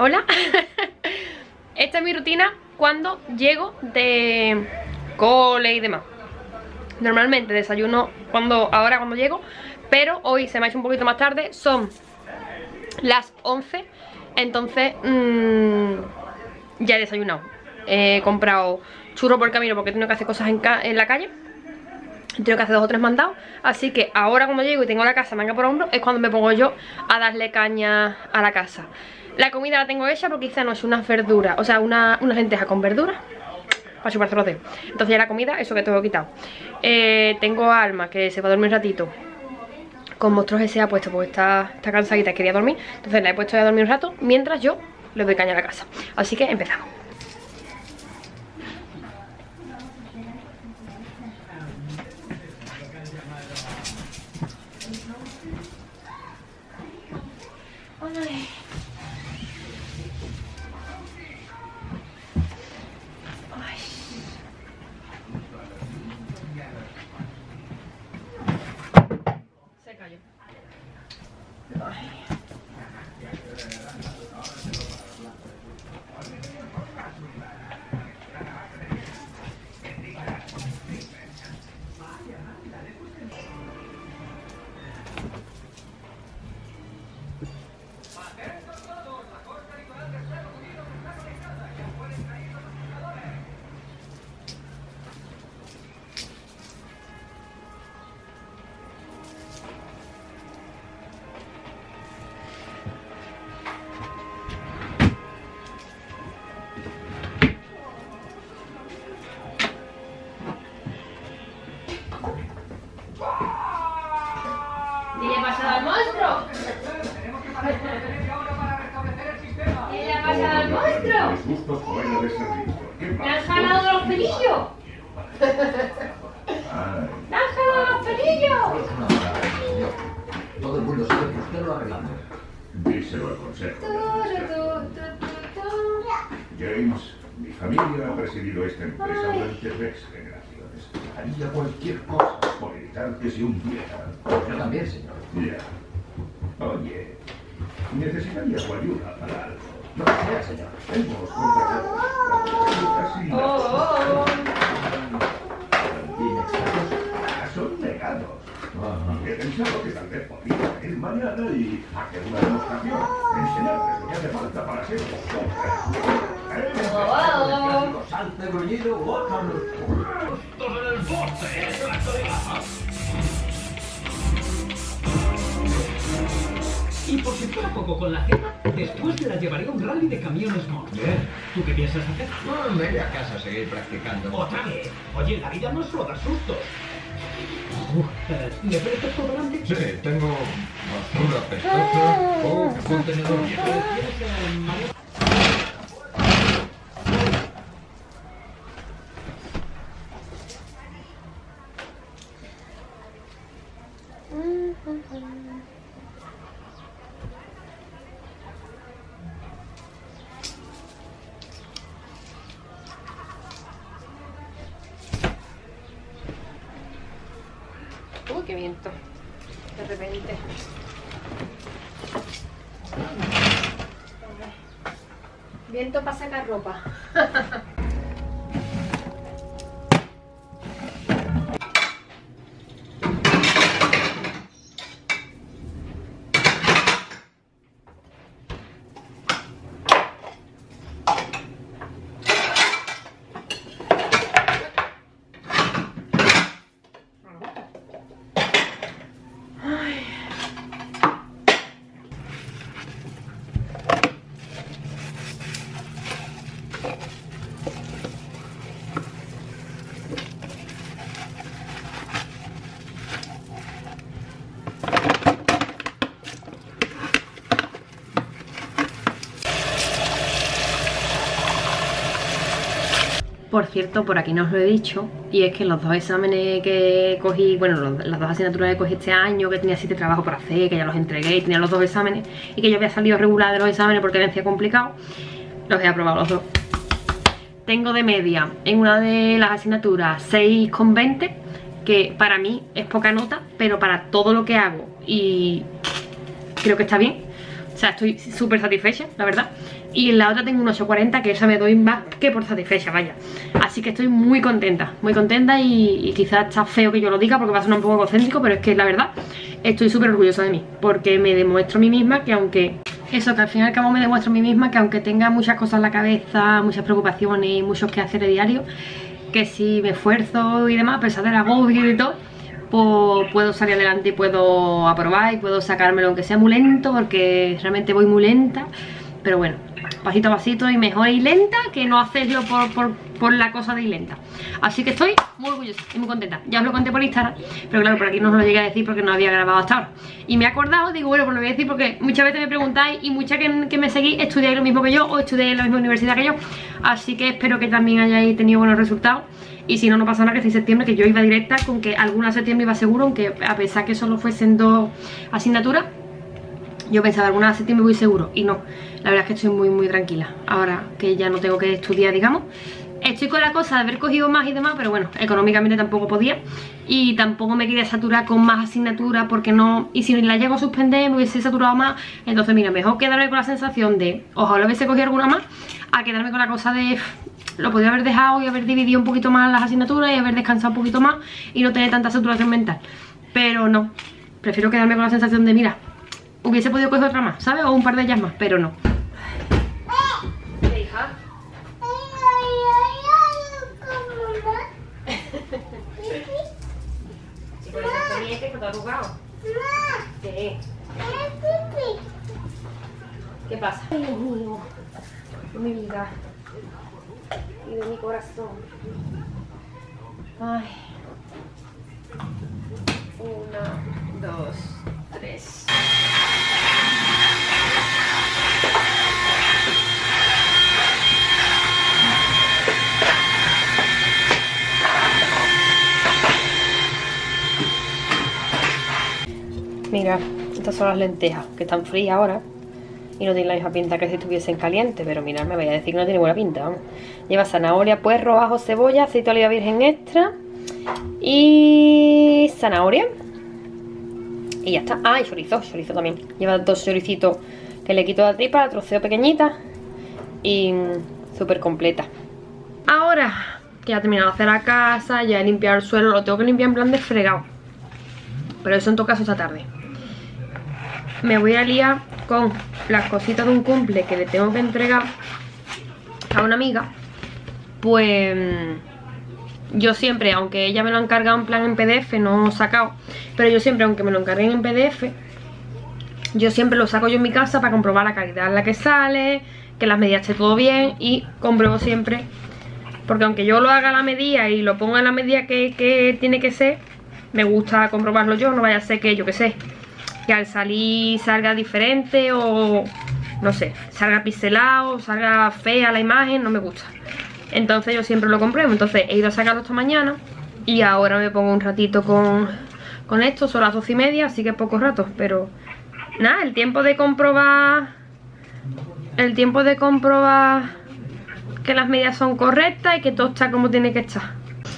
Hola. Esta es mi rutina cuando llego de cole y demás. Normalmente desayuno ahora cuando llego, pero hoy se me ha hecho un poquito más tarde. Son las 11. Entonces ya he desayunado. He comprado churros por el camino porque tengo que hacer cosas en la calle. Tengo que hacer 2 o 3 mandados. Así que ahora cuando llego y tengo la casa manga por hombro, es cuando me pongo yo a darle caña a la casa. La comida la tengo hecha porque hice anoche unas verduras, o sea, unas lentejas con verduras para chuparse los dedos. Entonces ya la comida, eso que tengo quitado. Tengo a Alma que se va a dormir un ratito con monstruos S.A. puesto porque está cansadita y quería dormir. Entonces la he puesto a dormir un rato mientras yo le doy caña a la casa. Así que empezamos. Ay. Se cayó. Ay. ¿Qué le ha pasado al monstruo? ¿Qué le ha pasado al monstruo? ¿Le has jalado los pelillos? ¿Le has jalado los pelillos? Todo el mundo sabe que usted lo arreglamos. Díselo al consejo. James, mi familia ha presidido esta empresa durante 3 generaciones. Haría cualquier cosa por evitar que se hundiera. Yo también, señor. Ya. Oye, necesitaría tu ayuda para algo. Lo que sea, señor. Hemos contratado casi son negados. He pensado que tal vez podría ir mañana y hacer una demostración. Enseñarles lo que hace falta para ser Salte grullido, bótalo. ¡Todos en el bote! ¡Es la actualidad! Y por si fuera poco con la cena, después te la llevaré a un rally de camiones monstruos. ¿Tú qué piensas hacer? No, me iré a casa a seguir practicando. ¿Otra vez? Oye, la vida no es solo dar sustos. ¿Le prestas tu volante? Sí, tengo basura pestosa o contenedor viejo. ¿Tienes manejo? Uy, qué viento. De repente. Viento para sacar ropa. Por cierto, por aquí no os lo he dicho, y es que los 2 exámenes que cogí, bueno, las 2 asignaturas que cogí este año, que tenía 7 trabajos por hacer, que ya los entregué y tenía los 2 exámenes, y que yo había salido regular de los exámenes porque me hacía complicado, los he aprobado los 2. Tengo de media en una de las asignaturas 6,20, que para mí es poca nota, pero para todo lo que hago y creo que está bien. O sea, estoy súper satisfecha, la verdad. y en la otra tengo un 840, que esa me doy más que por satisfecha, vaya. Así que estoy muy contenta y quizás está feo que yo lo diga porque va a sonar un poco egocéntrico, pero es que la verdad estoy súper orgullosa de mí, porque me demuestro a mí misma que aunque... Eso, que al fin y al cabo me demuestro a mí misma que aunque tenga muchas cosas en la cabeza, muchas preocupaciones y muchos quehaceres diarios, que si me esfuerzo y demás, a pesar del agobio y todo, pues puedo salir adelante y puedo aprobar y puedo sacármelo, aunque sea muy lento, porque realmente voy muy lenta. Pero bueno, pasito a pasito, y mejor ir lenta que no hacerlo por la cosa de ir lenta. Así que estoy muy orgullosa y muy contenta. Ya os lo conté por Instagram, pero claro, por aquí no os lo llegué a decir porque no había grabado hasta ahora. Y me he acordado, digo, bueno, pues lo voy a decir porque muchas veces me preguntáis, y muchas que me seguís estudiáis lo mismo que yo o estudiáis en la misma universidad que yo. Así que espero que también hayáis tenido buenos resultados. Y si no, no pasa nada, que este septiembre, que yo iba directa con que alguna septiembre iba seguro, aunque a pesar que solo fuesen 2 asignaturas, yo pensaba alguna septiembre voy seguro, y no. La verdad es que estoy muy tranquila ahora que ya no tengo que estudiar, digamos. Estoy con la cosa de haber cogido más y demás, pero bueno, económicamente tampoco podía. Y tampoco me quería saturar con más asignaturas porque no... Y si la llego a suspender me hubiese saturado más. Entonces mira, mejor quedarme con la sensación de ojalá hubiese cogido alguna más, a quedarme con la cosa de... Lo podría haber dejado y haber dividido un poquito más las asignaturas y haber descansado un poquito más y no tener tanta saturación mental. Pero no, prefiero quedarme con la sensación de mira, hubiese podido coger otra más, ¿sabes? O un par de ellas más, pero no. ¿Qué, hija? ¿Y por eso estoy bien que está arrugado? ¿Qué? ¿Qué pasa? Ay, Dios mío, mi vida y de mi corazón. Ay. 1, 2, 3. Mira, estas son las lentejas, que están frías ahora y no tienen la misma pinta que si estuviesen calientes, pero mirad, me vaya a decir que no tiene buena pinta, vamos. Lleva zanahoria, puerro, ajo, cebolla, aceite de oliva virgen extra y zanahoria. Y ya está. Ah, y chorizo también. Lleva 2 choricitos que le quito la tripa, la troceo pequeñita y súper completa. Ahora que ya he terminado de hacer la casa, ya he limpiado el suelo, lo tengo que limpiar en plan de fregado, pero eso en todo caso esta tarde. Me voy a liar con las cositas de un cumple que le tengo que entregar a una amiga. Pues yo siempre, aunque ella me lo ha encargado en plan en PDF, no he sacado, pero yo siempre, aunque me lo encarguen en PDF, yo siempre lo saco yo en mi casa para comprobar la calidad en la que sale, que las medidas esté todo bien, y compruebo siempre, porque aunque yo lo haga a la medida y lo ponga en la medida que tiene que ser, me gusta comprobarlo yo, no vaya a ser que, yo que sé, que al salir salga diferente o, no sé, salga pixelado, salga fea la imagen, no me gusta. Entonces yo siempre lo compruebo. Entonces he ido a sacarlo esta mañana y ahora me pongo un ratito con esto. Son las 12:30, así que poco rato, pero nada, el tiempo de comprobar que las medidas son correctas y que todo está como tiene que estar.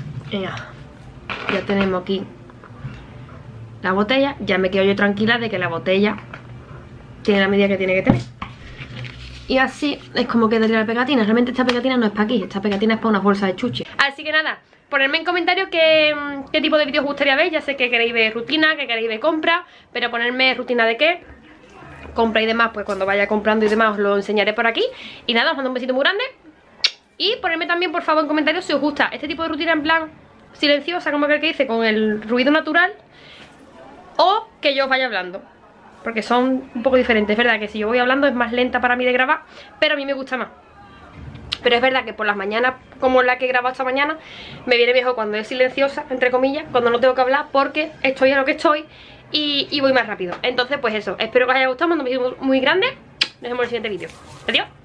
Ya tenemos aquí la botella. Ya me quedo yo tranquila de que la botella tiene la medida que tiene que tener. Y así es como quedaría la pegatina. Realmente esta pegatina no es para aquí, esta pegatina es para unas bolsas de chuche. Así que nada, ponedme en comentarios qué tipo de vídeos os gustaría ver. Ya sé que queréis ver rutina, que queréis ver compra, pero ponerme rutina de qué, compra y demás, pues cuando vaya comprando y demás os lo enseñaré por aquí. Y nada, os mando un besito muy grande. Y ponedme también por favor en comentarios si os gusta este tipo de rutina en plan silenciosa, como aquel que dice, con el ruido natural, o que yo os vaya hablando, porque son un poco diferentes. Es verdad que si yo voy hablando es más lenta para mí de grabar, pero a mí me gusta más. Pero es verdad que por las mañanas, como la que he grabado esta mañana, me viene mejor cuando es silenciosa, entre comillas, cuando no tengo que hablar, porque estoy a lo que estoy y voy más rápido. Entonces pues eso, espero que os haya gustado, mando un beso muy grande. Nos vemos en el siguiente vídeo. Adiós.